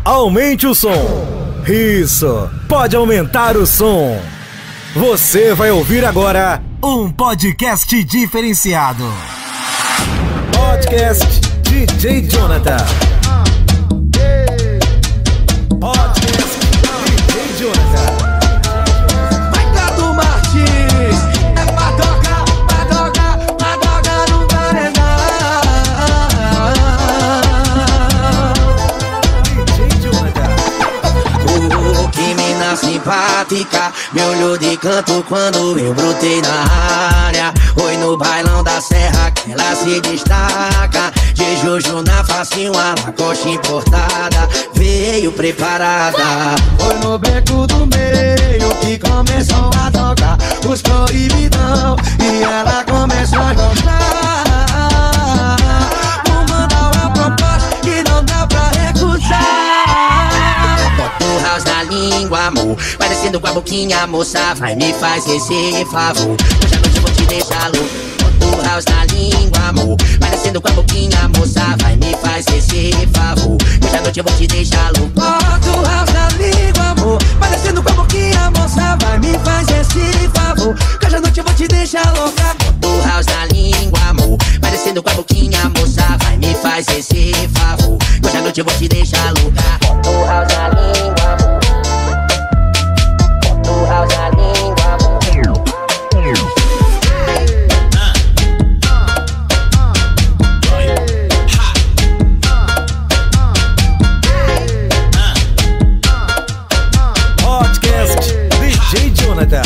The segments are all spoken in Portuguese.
Aumente o som. Isso, pode aumentar o som. Você vai ouvir agora um podcast diferenciado. Podcast DJ Jonathan. Podcast DJ Jonathan. Ricardo Martins, é padoca no paredão. DJ Jonathan. Que mina simpática, me olhou de canto quando eu brotei na área. Oi no bailão da serra que ela se destaca. De Juju na face, uma lacoste importada, veio preparada. Foi no beco do meio que começou a tocar os proibidão e ela começou a gostar. Vou mandar uma proposta que não dá pra recusar. Bota o house na língua, amor, parecendo com a boquinha, moça, vai me faz esse favor. Hoje à noite eu vou te deixar louco. Bota o house na língua, amor, parecendo com a boquinha, moça, vai me faz esse favor. Hoje à noite eu vou te deixar louco. Bota o house na língua, amor, parecendo com a boquinha, moça, vai me faz esse favor. Hoje à noite eu vou te deixar louca. Bota o house na língua, amor, parecendo com a boquinha, moça, vai me faz esse favor. Hoje à noite eu vou te deixar louca. Bota o house na língua, amor. Bota o house na língua, amor. Podcast DJ Jonathan.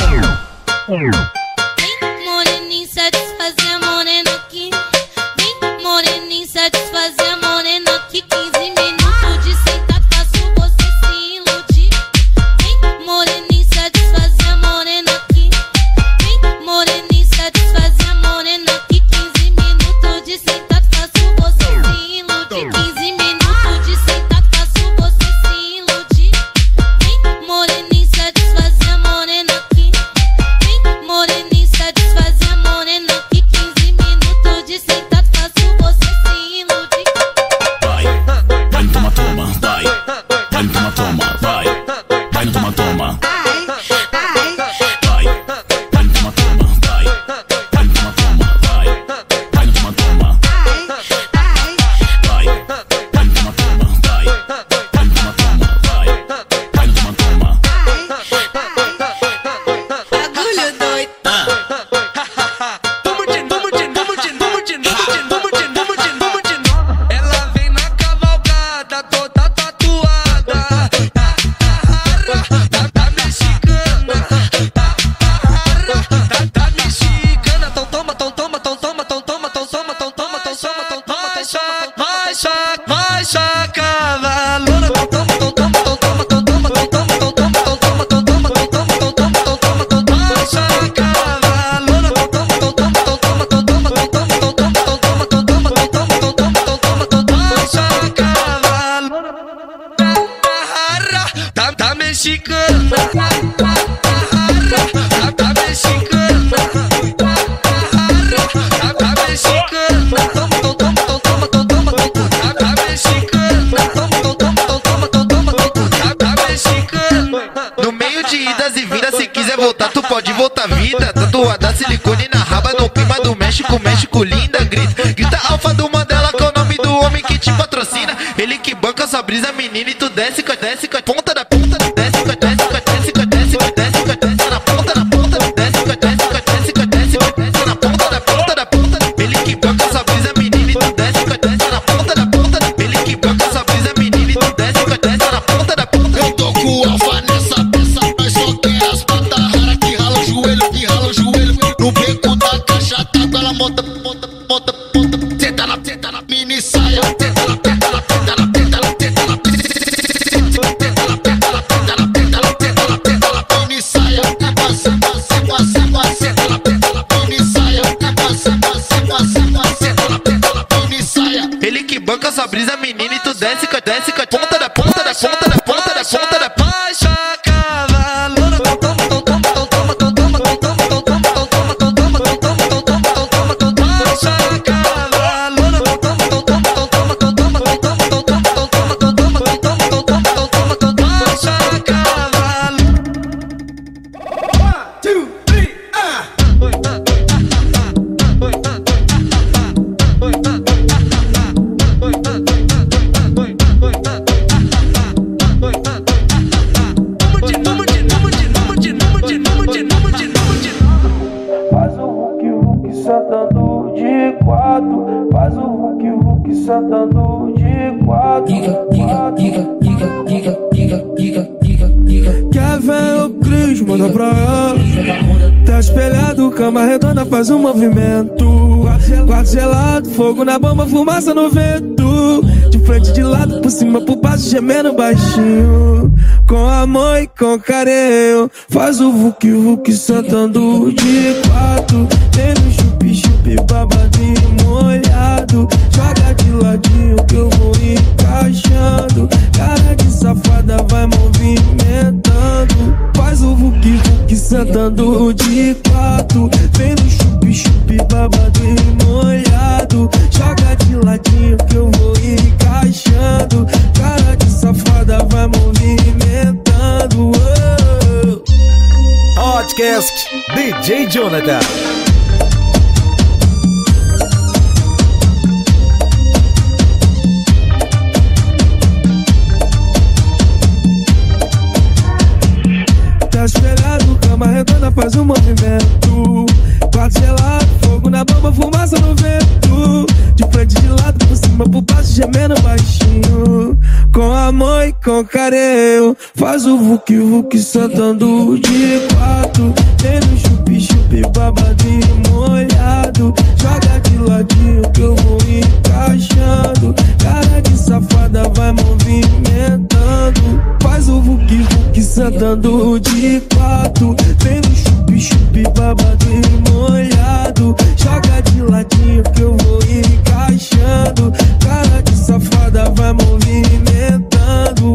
Vem moreninho satisfazer a morena aqui. Vem moreninho satisfazer a morena aqui. 15 minutos de sentar faço você se iludir. Vem moreninho satisfazer a morena aqui. Vem moreninho satisfazer a morena aqui. 15 minutos de sentar faço você se iludir. 15 minutos de sentar faço você se iludir. Vem moreninho satisfazer a morena aqui. Vem moreninho satisfazer a morena aqui. 15 minutos de sentar faço você se iludir. Vai no toma, toma, vai. Vai no toma, toma, vai. Vai no toma, toma. Vai. Vai no toma, toma, vai. Vai no toma, toma, vai. Vai no toma, toma. Vai. Vai no toma, toma, vai. Vai no toma, toma, vai. Vai no toma, toma. Bagulho doido. Ela vem na cavalgada toda tatuada. Tá mexicana. Tá mexicana. Então toma, então toma, então toma, então toma, então toma, então toma, então toma, então toma. Vai, cavalona. Então toma, então toma, então toma, então toma, então toma, então toma, então toma, então toma, então toma, então toma, então toma, então toma. Vai, cavalona. Então toma, então toma, então toma, então toma, então toma, então toma, então toma, então toma, então toma, então toma, então toma, então toma. Vai, cavalona. Tá mexicana. Tá mexicana. Tá mexicana. Toma, então toma, então toma, então toma, então toma. Tá mexicana. Toma, então toma, então toma, então toma, então toma. Tá mexicana. No meio de idas e vindas, se quiser voltar, tu pode voltar vida. Tatuada silicone na raba, no clima do México, México linda. Grita alfa do Mandela, que é o nome do homem que te patrocina. Ele que banca sua brisa, menina, e tu desce com a ponta da ponta. Desce com a desce com a desce com a desce com a desce com a desce na ponta da ponta. Desce com a desce com a desce com a desce com a desce na ponta da ponta da ponta. Ele que banca sua brisa, menina, e tu desce com a desce na ponta da ponta. Ele que banca sua brisa, menina, e tu desce com a desce na ponta da ponta. Eu tô com o alfa nessa peça, mas só quer as patas raras que rala o joelho, que rala o joelho. No beco da caixa d'água, ela monta. Senta na mini saia, senta na mini saia. Senta na mini saia. Ele que banca sua brisa, menina, e tu desce com a ponta da ponta da ponta da ponta da ponta da Baixa cavalona. Então toma, então toma, então toma, então toma, então toma, então toma, então toma, então toma, então toma, então toma, então toma, então toma. Baixa cavalona. Então toma, então toma, então toma, então toma, então toma, então toma, então toma, então toma, então toma, então toma, então toma. Quer ver o Cris, manda pra ela. Tá espelhado, cama redonda, faz um movimento. Quarto gelado, fogo na bomba, fumaça no vento. De frente, de lado, por cima, por baixo, gemendo baixinho. Com amor e com carinho, faz o vuki-vuki sentando de quatro. Tem no chupi-chupi, babadinho molhado. Joga de ladinho que eu vou encaixando. Cara de safada vai movimentando. Faz o vuki-vuki sentando de quatro. Vem no chupi-chupi, babadinho molhado. Joga de ladinho que eu vou encaixando. Cara de safada vai movimentando. Podcast DJ Jonathan. Tá espelhado, cama redonda, faz um movimento. Quarto gelado, fogo na bomba, fumaça no vento. De frente, de lado, por cima, por baixo, gemendo baixinho. Com amor e com carinho, faz o vuki-vuki sentando de quatro. Tem no chupi-chupi, babadinho molhado. Joga de ladinho que eu vou encaixando. Cara de safada vai movimentando. Faz o vuki-vuki sentando de quatro. Vem no chupi-chupi, babadinho molhado. Joga de ladinho que eu vou encaixando. Cara de safada vai movimentando.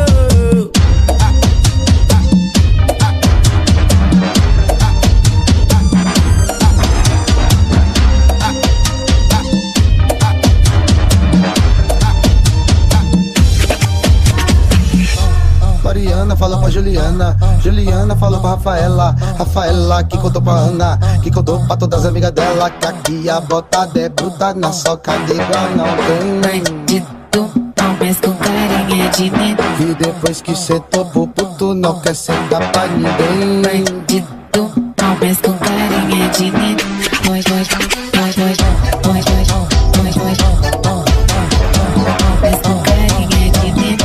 Mariana falou pra Juliana, Juliana falou pra Rafaela, Rafaela que contou pra Ana, que contou pra todas as amigas dela, que aqui a botada é bruta, na soca de igual não tem. Bandido, mas com carinha de neném. E depois que cê topou puto, não quer sentar pra ninguém. Bandido, mas com carinha de neném. Mas com carinha de neném.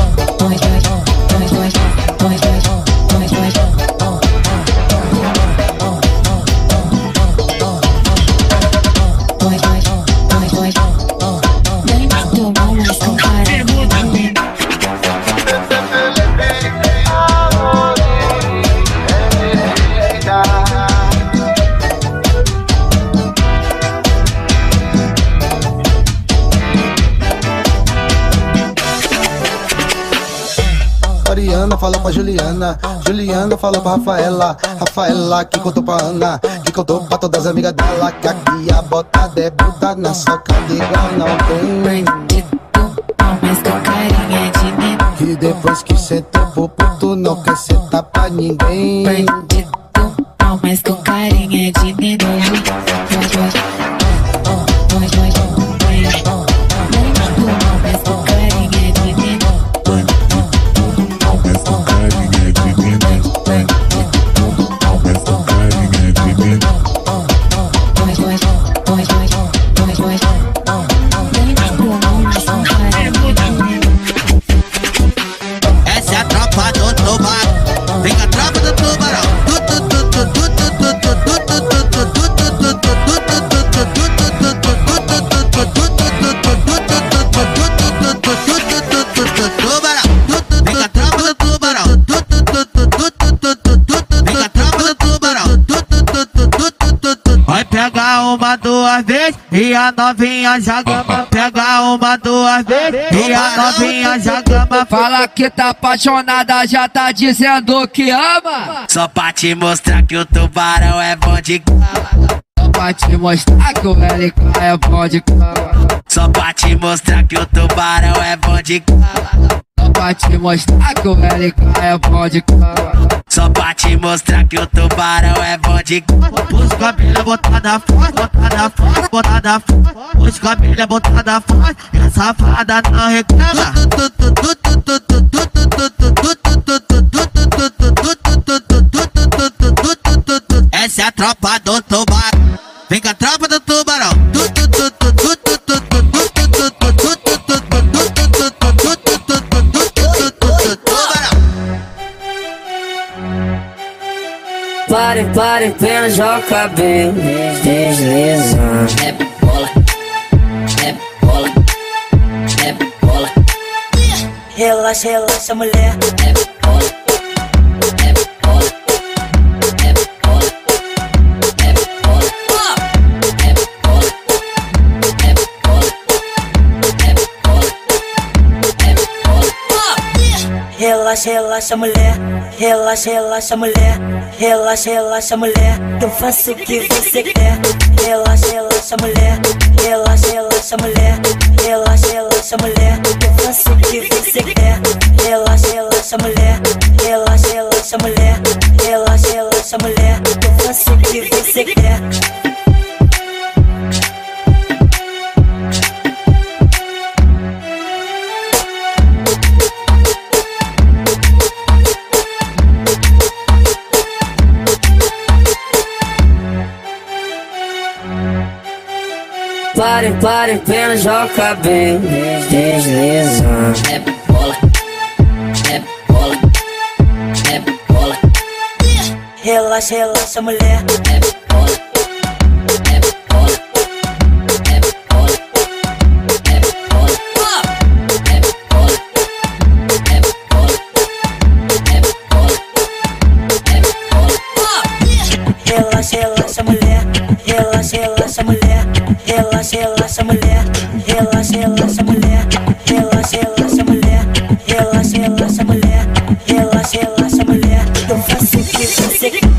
Mariana falou pra Juliana, Juliana falou pra Rafaela, Rafaela que contou pra Ana, que contou pra todas as amigas dela, que aqui a botada é bruta, na soca de igual não tem. Bandido, mas com carinha de neném. E depois que cê topou puto, não quer sentar pra ninguém. Bandido, mas com carinha de neném. Essa é a tropa do tubarão. Vem com a tropa do tubarão. Vai pegar uma, duas vezes e a novinha já gama. Pega uma, duas vezes e a novinha já gama. Fala que tá apaixonada, já tá dizendo que ama. Só pra te mostrar que o tubarão é bom de cama. Só pra te mostrar que o LK é bom de cama. Só pra te mostrar que o tubarão é bom de cama. Só pra te mostrar que o LK é bom de cama. Só pra te mostrar que o tubarão é bom de cama. Os cabelos botada forte, botada forte, botada forte. Os cabelos botada forte, e a safada não reclama. Essa é a tropa do tubarão. Vem com a tropa do tubarão. Pare, pena, joga o cabelo deslizando. É bola, é bola, é bola. Relaxa, relaxa, mulher. É bola, é bola, é bola, é bola, é bola, é bola, é bola, é bola. Relaxa, relaxa, mulher. Relaxa, relaxa, mulher. Relaxa, relaxa, mulher. Eu faço o que você quer. Relaxa, relaxa, mulher. Relaxa, relaxa, mulher. Relaxa, relaxa, mulher. Eu faço o que você quer. Relaxa, relaxa, mulher. Relaxa, relaxa, mulher. Relaxa, relaxa, mulher. Eu faço o que você quer. Pare, pena, joga o cabelo deslizando. É bola, é bola, é bola. Relaxa, relaxa, mulher. É bola, é bola, é bola, é bola, é bola, é bola, é bola, é bola. Relaxa, relaxa, mulher. Relaxa, relaxa, mulher. Relaxa, relaxa, mulher. Relaxa, relaxa, mulher. Relaxa, relaxa, mulher. Relaxa, relaxa, mulher. Relaxa, relaxa, mulher. Eu faço o que você quer.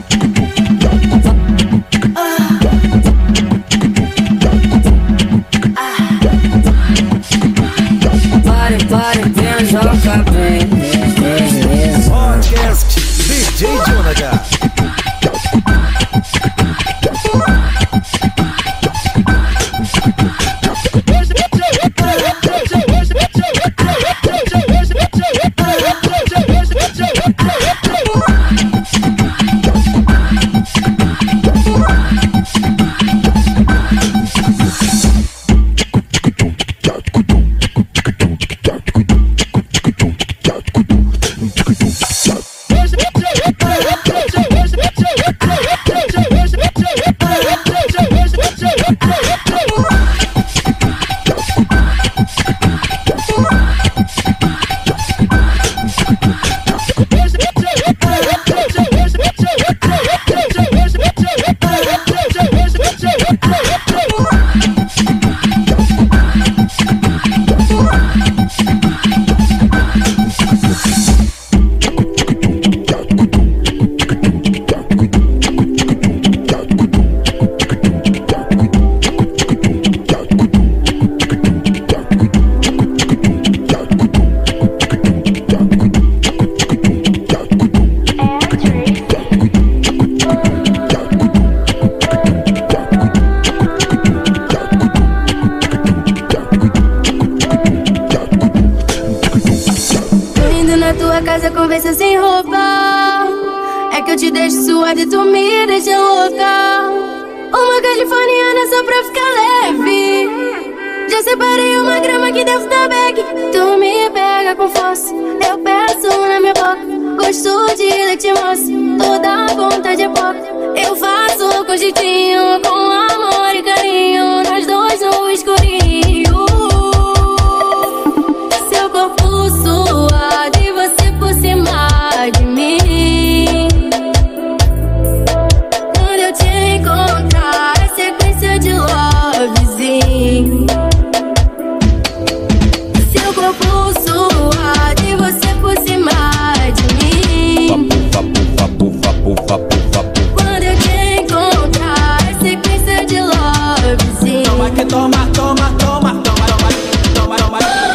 Pare, pena, joga o cabelo. Podcast DJ Jonathan. Conversa sem roupa. É que eu te deixo suado e tu me deixa louca. Uma californiana só pra ficar leve. Já separei uma grama que dentro da bag. Tu me pega com força, eu peço na minha boca. Gosto de leite moça, toda vontade é pouca. Eu faço com jeitinho, com amor e carinho. Nós dois no escurinho. Seu corpo suado e você por cima de mim. Quando eu te encontrar, é sequência de lovezinho. Seu corpo suado e você por cima de mim. Quando eu te encontrar, é sequência de lovezinho. Toma que toma, toma, toma, toma, toma, toma, toma.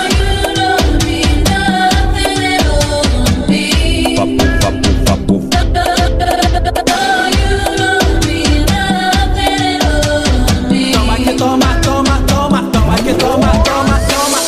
Toma, toma, toma, toma, que toma, toma, toma.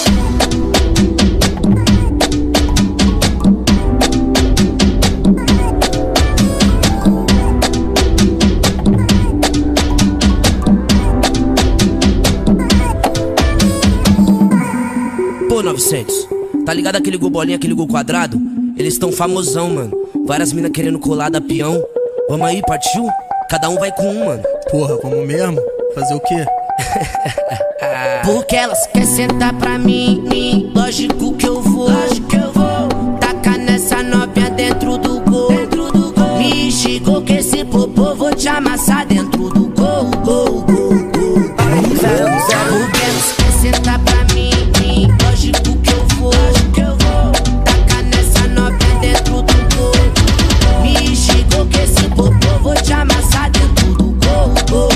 Pô, 900, tá ligado aquele gol bolinha, aquele gol quadrado? Eles tão famosão, mano. Várias minas querendo colar da peão. Vamos aí, partiu? Cada um vai com um, mano. Porra, vamos mesmo? Fazer o quê? Porque elas querem sentar pra mim, lógico que eu vou. Tacar nessa novinha dentro do gol. Me chegou que esse popô vou te amassar dentro do gol. Porque elas querem sentar pra mim, lógico que eu vou. Tacar nessa novinha dentro do gol. Me chegou que esse popô vou te amassar dentro do gol.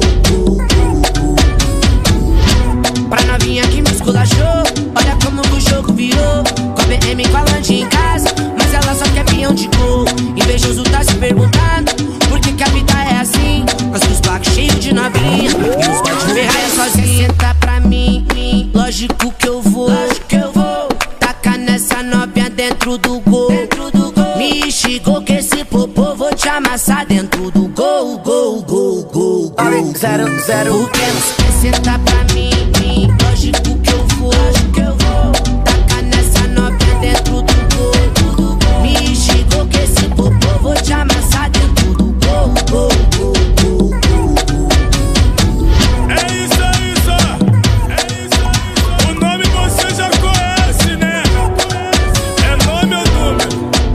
Pra novinha que me esculachou, olha como o jogo virou. Com a BM com a Lange em casa, mas ela só quer peão de gol. Invejoso tá se perguntando por que a vida é assim. Nós com os blocos cheios de novinha e os bodes ferraia sozinha. Senta pra mim, lógico que eu vou. Tacar nessa novinha dentro do gol. Me chegou que esse popô vou te amassar dentro do gol. Porque elas querem sentar pra mim, lógico que eu vou. Tacar nessa novinha dentro do gol. Me chegou que esse popô vou te amassar dentro do gol. É isso aí. O nome você já conhece, né? É nome ou número?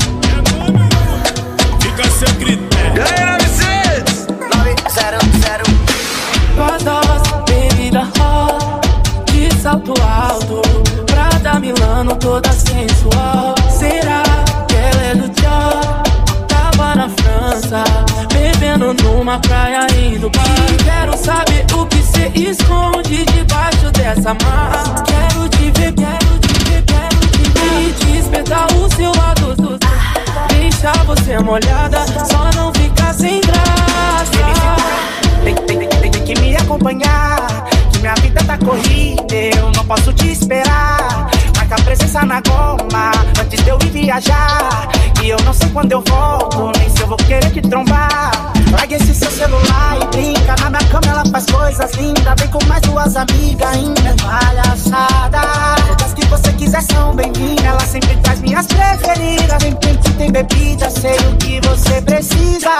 Fica sem critério. Ganha Mercedes 900. Gostosa, bebida hot, de salto alto, Prada Milano toda sensual. Será que ela é do Dior? Tava na França, bebendo numa praia indo bar. E quero saber o que cê esconde debaixo dessa mala. Quero te ver, e despertar o seu lado. Deixar você molhada, só não ficar sem graça. Tem que me acompanhar, que minha vida tá corrida, eu não posso te esperar. Marca presença na goma, antes de eu ir viajar. E eu não sei quando eu volto, nem se eu vou querer te trombar. Larga esse seu celular e brinca, na minha cama ela faz coisas lindas. Vem com mais duas amigas, ainda é palhaçada. Todas que você quiser são bem-vindas, ela sempre traz minhas preferidas. Tem bebida, sei o que você precisa.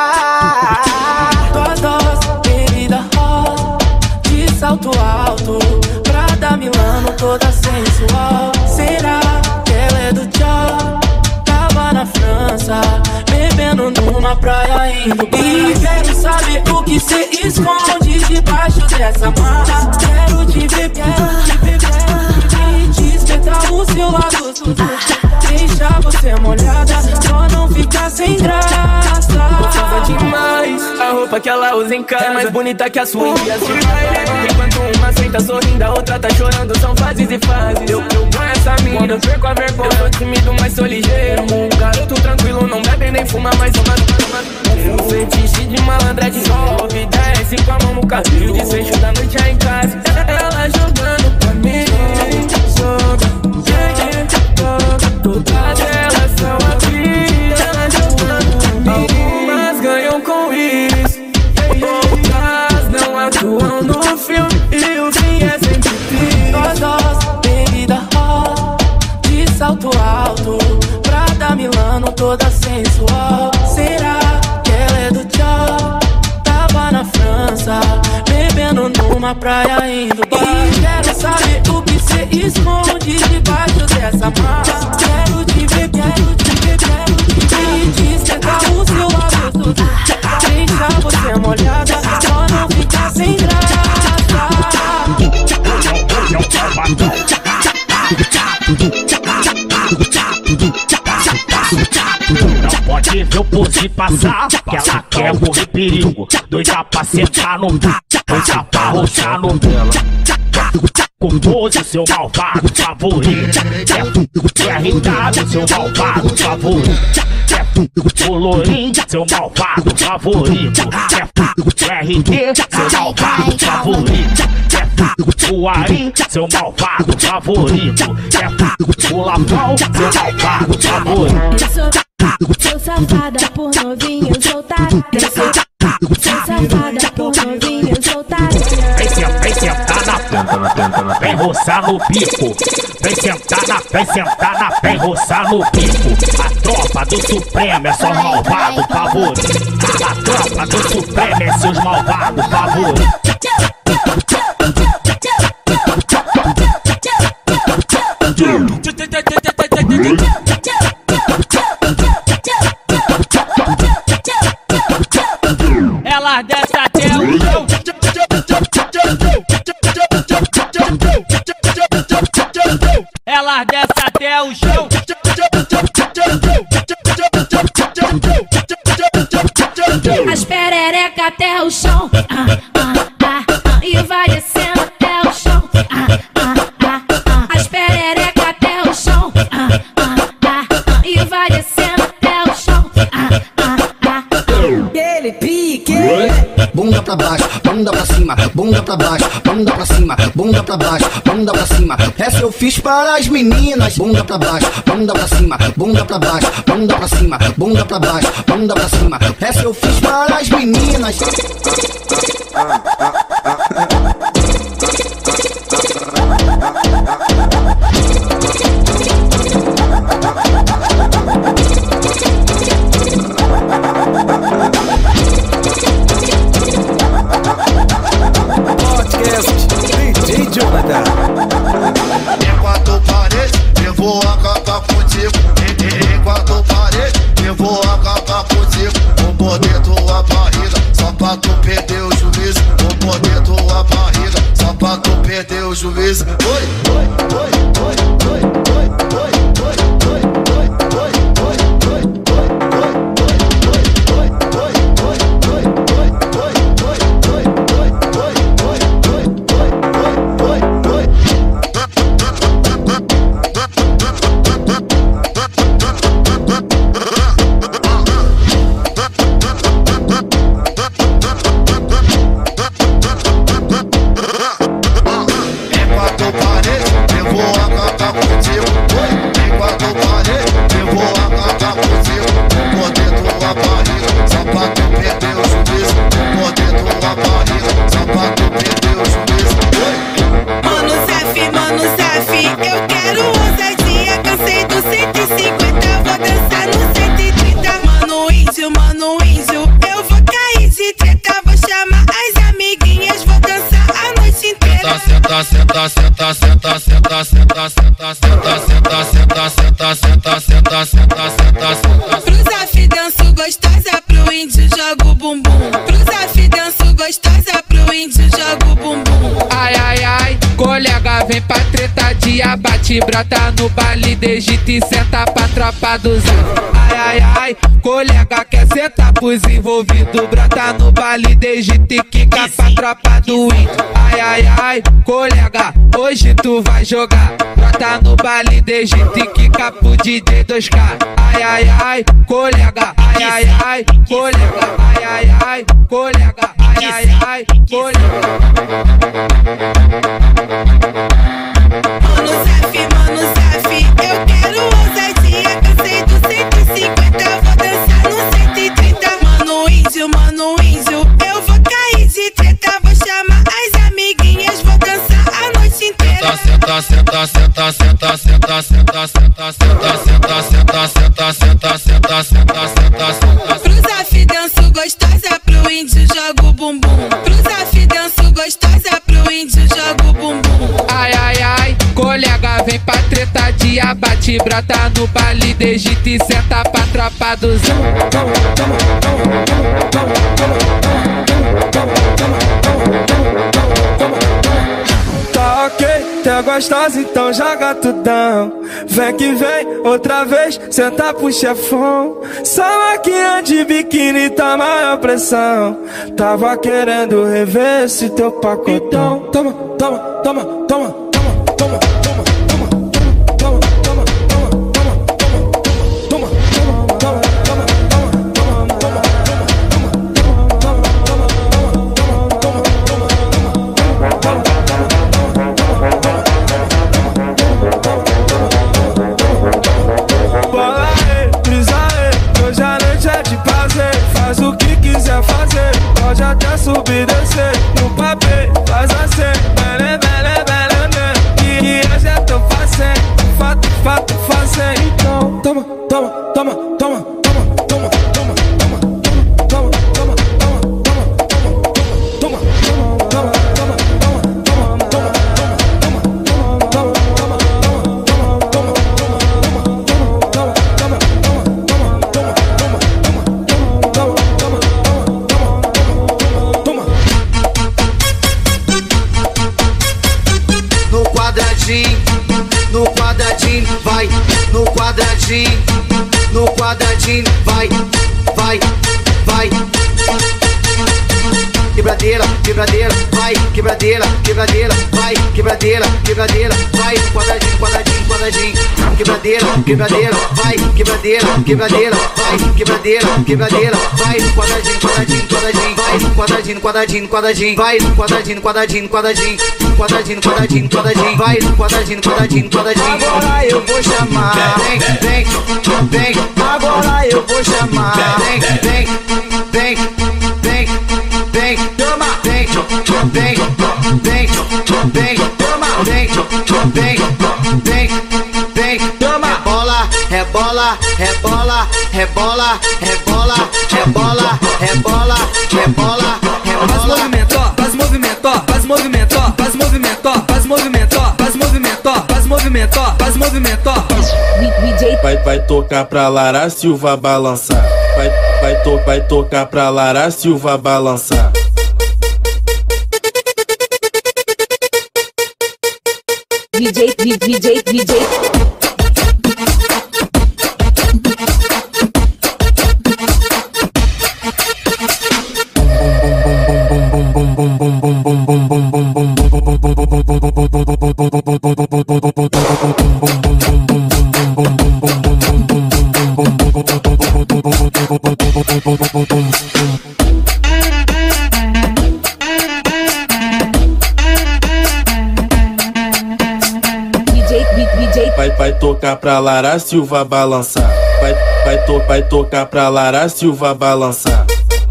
Gostosa, bebida hot, de salto alto, Prada Milano toda sensual. Será que ela é do Dior? Tava na França, bebendo numa praia indo bar. E quero saber o que cê esconde debaixo dessa mala. Quero te ver, e despertar o seu lado. Deixar você molhada, só não ficar sem graça. Gostosa demais, a roupa que ela usa em casa é mais bonita que a sua e a sua. Enquanto uma senta sorrindo, a outra tá chorando, são fases e fases. Eu com essa mina, quando eu perco a vergonha, eu sou tímido, mas sou ligeiro. Um garoto tranquilo, não bebe nem fuma, mas uma. Um fetiche de malandra de sobe, desce com a mão no cabelo, desfecho da noite aí em casa. Ela jogando pra mim, joga. Todas elas são aqui, elas jogando. Algumas ganham com isso, outras não atuam no filme. E o fim é sempre triste. Gostosa, bebida hot, de salto alto, Prada Milano toda sensual. Será que ela é do Dior? Tava na França, bebendo numa praia indo bar. E quero saber o que cê esconde debaixo dessa mala. Quero te ver, e despertar o seu lado. Deixar você molhada, só não ficar sem graça. Não pode ver o pose passar, que ela quer morrer perigo. Doida pra sentar no doida pra roçar no dela. Com pose, seu malvado favorito. É irritado, seu malvado favorito. É colorinho, seu malvado favorito. É RT, seu malvado favorito. É o Ari, seu malvado favorito. É o Lapão, seu malvado favorito. Sou safada por novinho, sou tarada. Sou safada por novinho, sou tarada. Vai sentar na ponta vem roçar no bico. Vem sentar vem roçar no bico. A tropa do Supremo é só malvado favorito. A tropa do Supremo é seus malvados favoritos. Ela desce até o chão. Ela desce até o chão. As perereca até o chão. E vai descendo até o chão. As perereca até o chão. E vai descendo até o chão. Ele pique. Bunda pra baixo, bunda pra cima, bunda pra baixo, bunda pra cima, bunda pra baixo, bunda pra cima. Essa eu fiz para as meninas. Bunda pra baixo, bunda pra cima, bunda pra baixo, bunda pra cima, bunda pra baixo, bunda pra cima. Essa eu fiz para as meninas. Enquanto parede, eu vou acabar contigo. Enquanto parede, eu vou acabar contigo. Vou morder tua barriga, só pra tu perder o juízo. Vou morder tua barriga, só pra tu perder o juízo. Oi, oi, oi, oi, oi, oi, oi, oi, oi, oi, oi, oi, oi, senta, senta, senta, senta, senta, senta, senta, senta, senta, senta, senta, senta, senta, senta, senta. Pro Zaf danço gostosa, pro índio joga o bumbum. Pro Zaf danço gostosa, pro índio joga o bumbum. Ai, ai, ai, colega, vem pra treta de abate. Brota no baile de Egito e senta pra tropa do Zaf. Ai, ai, ai, colega, quer sentar pros envolvidos. Brota no baile de Egito e quica pra tropa do índio. Ai, ai, ai, colega, hoje tu vai jogar. Brota no baile de Egito e quica pro DJ 2K. Ai, ai, ai, colega, ai, ai, ai, colega, ai, ai, ai, colega, ai, ai, ai, colega. Mano Zaf, eu quero ousadia. Cansei do 150, vou dançar no 130. Mano índio, eu vou cair de treta. Vou chamar as amiguinhas, vou dançar a noite inteira. Senta, senta, senta, senta, senta, senta, senta, senta, senta, senta, senta, senta, senta, senta, senta, senta. Pro Zaf danço gostosa, pro índio joga o bumbum. Pro Zaf danço gostosa, pro índio joga o bumbum. Ai, ai, ai, colega, vem pra treta de abate. Brota no baile de Egito e senta pra tropa do Zão. Tá ok, tá gostosa, então joga tudão. Vem que vem, outra vez, senta pro chefão. Só máquina de biquíni tá maior pressão. Tava querendo rever esse teu pacotão. Toma, toma, toma, toma. Pode até subir e descer no papel, faz assim, bele, bele, bele. você então. Toma, toma, toma, toma, toma, toma, toma, toma, toma, toma, toma, toma, no quadradinho, vai, no quadradinho, no quadradinho, vai, vai, vai. Quebradeira, quebradeira, vai, quebradeira, quebradeira, vai, quebradeira, quebradeira, vai, quadradinho, quadradinho, quadradinho. Quebradeira, quebradeira, vai, quebradeira, quebradeira, vai, quebradeira, quebradeira, vai, quadradinho, quadradinho, quadradinho, vai, quadradinho, quadradinho, quadradinho, vai, quadradinho, quadradinho, quadradinho, quadradinho, quadradinho, quadradinho, vai, quadradinho, quadradinho, quadradinho. Agora eu vou chamar, vem, vem, vem. Agora eu vou chamar, vem, vem, vem, vem, vem, toma, vem, vem, vem, vem, toma, vem, vem, vem, vem, toma. Rebola, rebola, rebola, rebola, rebola, rebola, rebola, rebola. Faz movimento, faz movimento, faz movimento, faz movimento, faz movimento, faz movimento, faz movimento. Vai tocar pra Lara Silva balançar. Vai tocar pra Lara Silva balançar. DJ. Vai tocar pra Lara Silva balançar. Vai tocar pra Lara Silva balançar.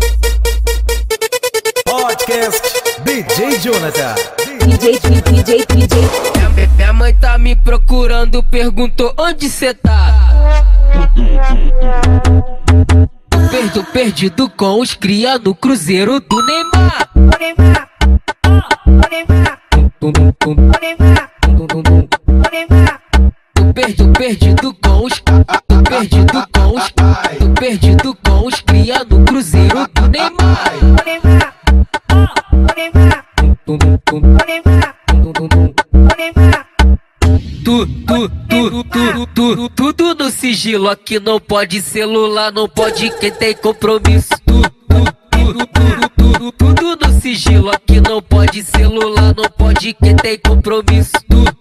Podcast DJ Jonathan. DJ. Minha mãe tá me procurando, perguntou onde cê tá. Perdido com os cria no cruzeiro do Neymar. Perdido com os perdido com os cria no cruzeiro do Neymar. Tudo no sigilo, aqui não pode celular, não pode quem tem compromisso. Tudo no sigilo, aqui não pode celular, não pode quem tem compromisso.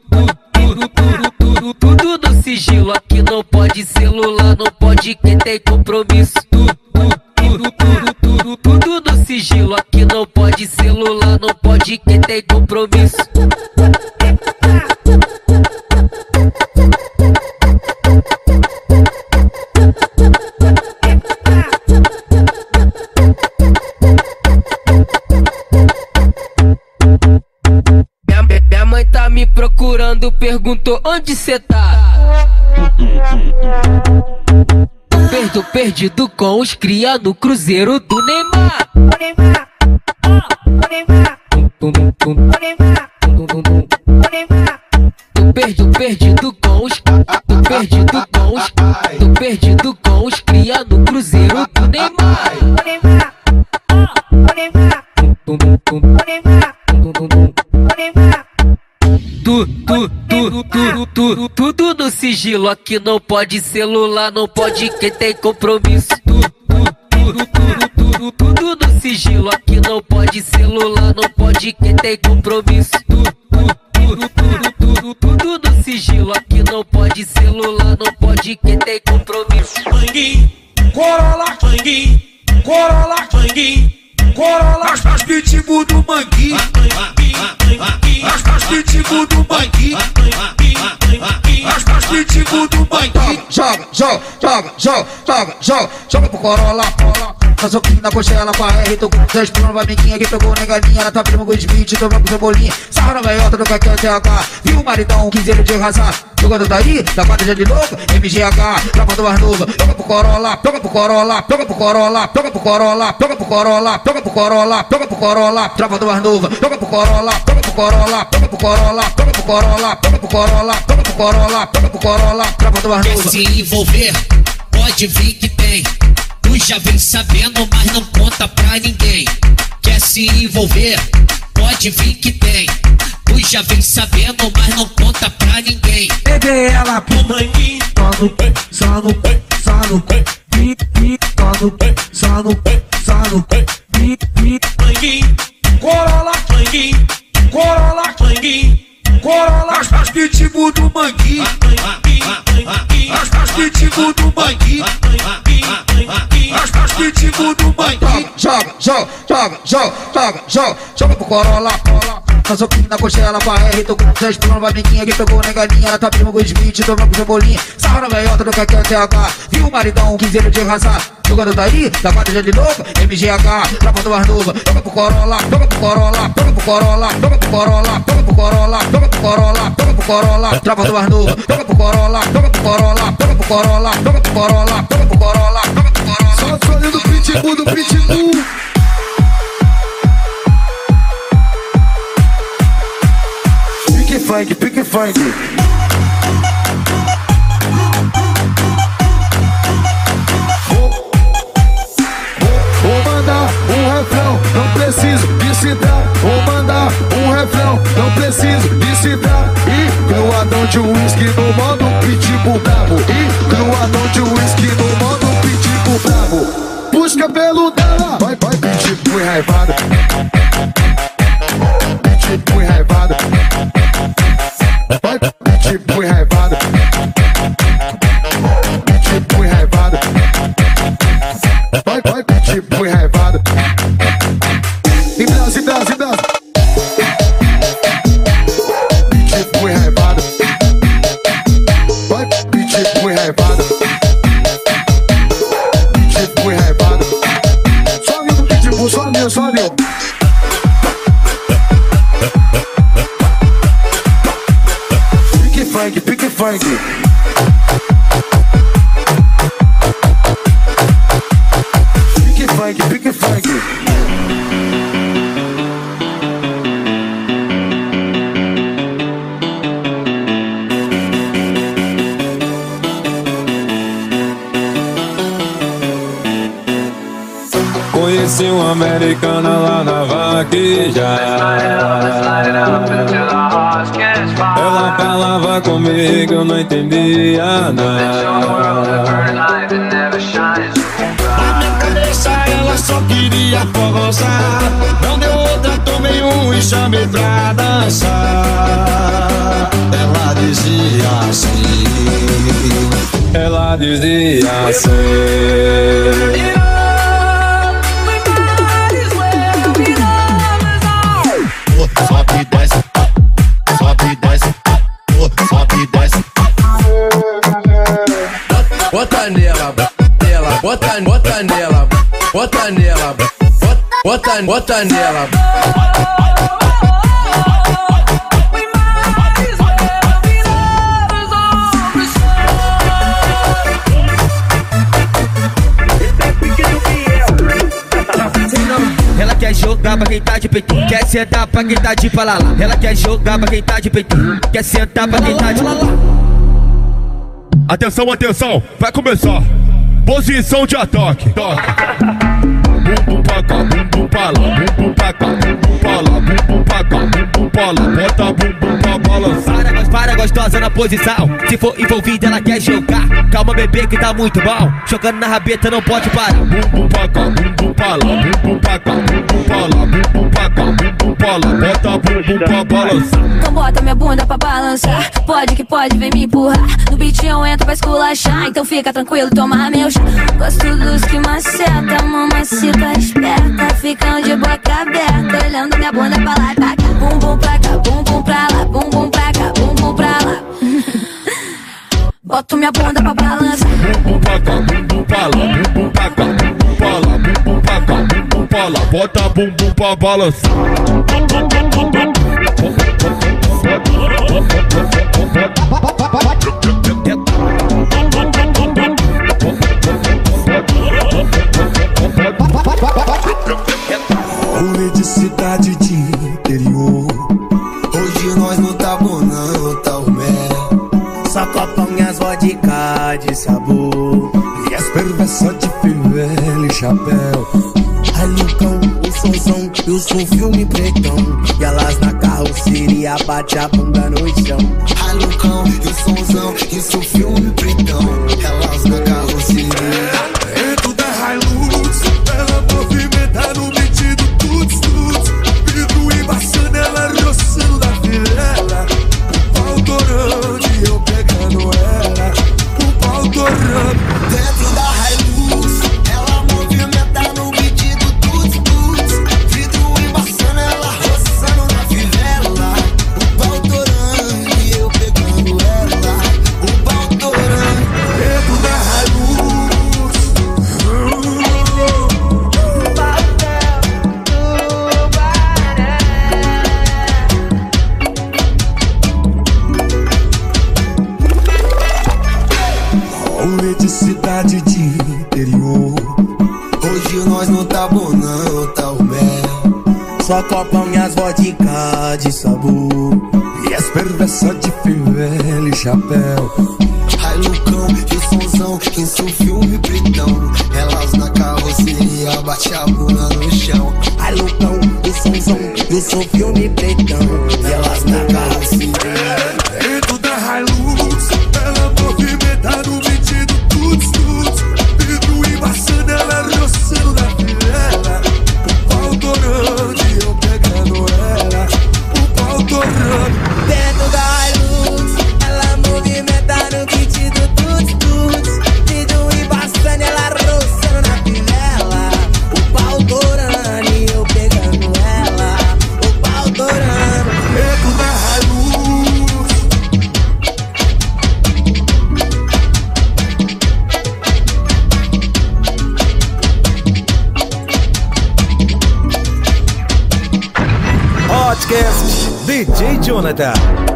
Tudo no sigilo, aqui não pode celular, não pode quem tem compromisso. Tudo no sigilo, aqui não pode celular, não pode quem tem compromisso. Minha mãe tá me procurando, perguntou onde cê tá. Perdido com os cria no cruzeiro do Neymar. Perdido com os perdido com os cria no cruzeiro do Neymar. Tudo no sigilo, aqui não pode celular, não pode quem tem compromisso. Tudo no sigilo, aqui não pode celular, não pode quem tem compromisso. Tudo no sigilo, aqui não pode celular, não pode quem tem compromisso. Corolla, Corolla, as pitbull do manguinho. As pitbull do manguinho. As pitbull do manguinho. Joga pro Corolla. Tá soquinho na coxela pra R, tô com 10 pulos pra amiguinha que pegou negalinha. Ela tá prima com os 20, tomando com cebolinha. Sarra na veiota do Caquel TH. Viu o maridão, 15 de razão. Jogando daí, da quadra já de louco, MGH, trapa do mais novo. Joga pro Corolla, joga pro Corolla, joga pro Corolla, joga pro Corolla, joga pro Corolla, joga pro Corolla, joga pro Corolla, trapa do mais novo. Joga pro Corolla, joga pro Corolla, joga pro Corolla, joga pro Corolla, joga pro Corolla, joga pro Corolla, joga pro Corolla, trapa do mais novo. Quer se envolver? Pode vir que tem. Tu já vem sabendo, mas não conta pra ninguém. Quer se envolver? Pode vir que tem. Tu já vem sabendo, mas não conta pra ninguém. Peguei ela pro manguinho. Só no pé, só no pé, só no pé. Só no pé, só no pé, só no pé. Manguinho, Corolla, manguinho, Corolla, manguinho, Corolla, as pitbull do manguinho. As pitbull do manguinho. As pitbull do manguinho. Joga pro Corolla. Tá soquinho na coxela pra R, tô com 10 pulos pra amiguinha que pegou negalinha. Ela tá prima com os 20, tomando com cebolinha. Sarra na veiota do Caquel TH. Viu o maridão, 15 de razão. Jogando daí, da quadra já de louco, MGH, trapa do mais novo. Joga pro Corolla, joga pro Corolla, joga pro Corolla, joga pro Corolla, joga pro Corolla, joga pro Corolla, joga pro Corolla, trapa do mais novo. Joga pro Corolla, joga pro Corolla, joga pro Corolla, joga pro Corolla, joga pro Corolla, joga pro Corolla. Só o sonho do pitbull, do pitbull. Pique funk. Vou mandar um refrão, não preciso de citar. Vou mandar um refrão, não preciso de citar. E cruadão de whisky no modo pitbull brabo. E cruadão de whisky no modo pitbull brabo. Busca pelo dela, vai pitbull enraivado. Pitbull enraivado. Vai pitbull enraivado. Pitbull enraivado. Vai pitbull enraivado. Em brasa. Pitbull enraivado. Vai pitbull enraivado. Pitbull enraivado. Só meu pitbull, só meu. Pique funk. Pique funk. Conheci uma americana lá na vaqueja. Ela falava comigo, eu não entendia nada. Na minha cabeça ela só queria forrosar. Não deu outra, tomei um e chamei pra dançar. Ela dizia assim. Sobe e desce. Bota nela, bota nela. Ela quer jogar pra quem tá de peito, quer sentar pra quem tá de palalá. Ela quer jogar pra quem tá de peito, quer sentar pra quem tá de palalá. Atenção, vai começar. Posição de ataque. Bum pra cá, bum pra lá, bum pra cá, bum pra lá, bum pra cá, bum pra lá. Bota bum pra balançar. Para gostosa na posição. Se for envolvida ela quer jogar. Calma bebê que tá muito bom. Jogando na rabeta não pode parar. Bum pra cá, bum pra lá, bum pra cá, bum pra lá, bumbum pra cá, bumbum pra lá, bota bumbum pra balançar. Então bota minha bunda pra balançar. Pode que pode, vem me empurrar. No beat eu entro pra esculachar. Então fica tranquilo, toma meu chá. Gosto dos que maceta, mamacita esperta. Ficam de boca aberta, olhando minha bunda pra lá e pra cá. Bumbum pra cá, bumbum pra lá, bumbum pra cá, bumbum pra lá. Boto minha bunda pra balançar. Bumbum pra cá, bumbum pra lá, bumbum pra cá, bumbum pra lá, bumbum pra cá, bumbum pra lá, bota bumbum pra balançar. Rolê de cidade de interior. Hoje nós não tá bom não, tá o mel. Só copão e as vodka de sabor. E as perversas de fivela e chapéu. Ai Lucão, o sonzão e o som filme pretão. E elas na carroceria bate a bunda no chão. Ai Lucão, e o sonzão e o som filme pretão. Elas na carroceria. Dentro da Hilux, ela movimenta no beat do tuts tuts. Vidro embaçando, ela roçando da vilela. O pau torando e eu pegando ela. O pau torando. Dentro da Hilux, ela movimenta no beat do tuts tuts. Vidro embaçando, ela roçando na fivela. O pau torando e eu pegando ela. O pau torando. Dentro da Hilux. Rolê de cidade de interior. Hoje nós não tá bom não, tá o mel. Só copão e as vodka de sabor. E as perversas de fivela e chapéu. Ai Lucão e o sonzão, isso filme pretão. Elas na carroceria bate a bunda no chão. Ai Lucão e o sonzão, isso filme pretão. Elas na carroceria. Dentro da Hilux, ela movimenta no beat do tuts tuts. Vidro embaçando, ela roçando na vilela. O pau torando e eu pegando ela. O pau torando. Dentro da Hilux, ela movimenta no beat do tuts tuts. Vidro embaçando, ela roçando na vilela. O pau torando e eu pegando ela. O pau torando. Dentro da Hilux. Podcast DJ Jonathan.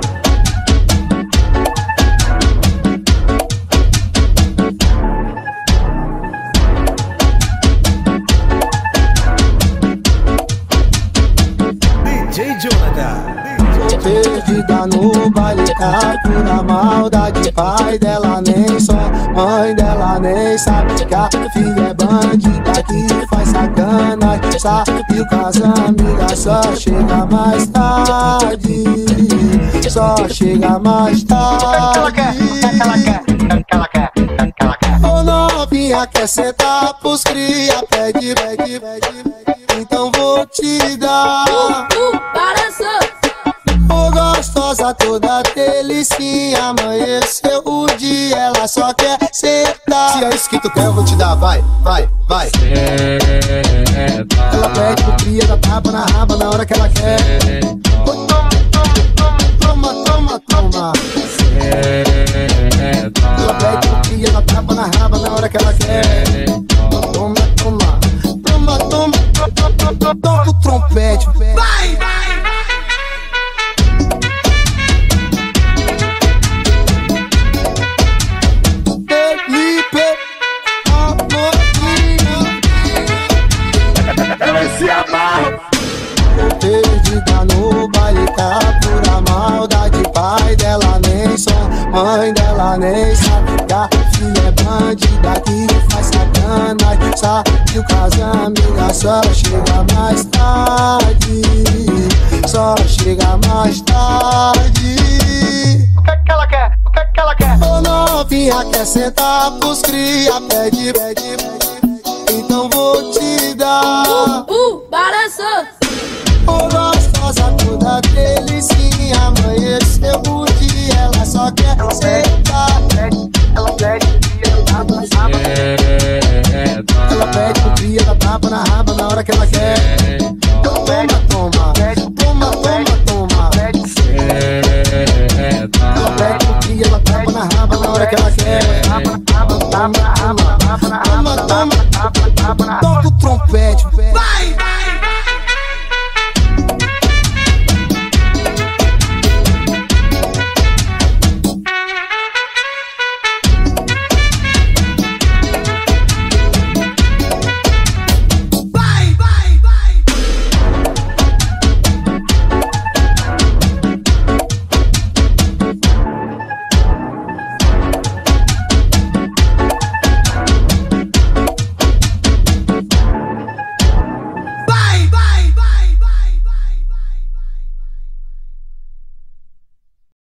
DJ Jonathan. Perdida no baile, caco na maldade. Pai dela nem só, mãe dela nem sabe que a filha é bandida que faz sacanagem. Saiu com as amigas, só chega mais tarde. Só chega mais tarde. O que ela quer? O que ela quer? O que ela quer? O que ela quer? Ô novinha quer sentar pros cria, pede, pede, pede. Então vou te dar. Ô gostosa toda delicinha, amanheceu o dia, ela só quer sentar. Se é isso que tu quer, eu vou te dar, vai, vai, vai. Ela pede pro cria, dá tapa na raba na hora que ela quer. Toma, toma, toma, toma. Ela pede pro cria, dá tapa na raba na hora que ela quer. Toma, toma, toma, toma, toma, toma o trompete. Vai, vai. Perdida no baile, tá pura maldade. Pai dela nem só, mãe dela nem sabe que a filha é bandida que faz sacanagem. Saiu com as amigas, só chega mais tarde. Só chega mais tarde. O que ela quer? O que ela quer? Ô novinha quer sentar pros cria, pede, pede, pede. então vou te dar. Balançou. Ô gostosa toda delicinha, amanheceu o dia, ela só quer sentar. Ela pede o dia da raba. Ela pede o dia da tapa na raba na hora que ela quer. Então toma, toma, toma, toma, toma. Ela pede o dia da tapa na raba na hora que ela quer.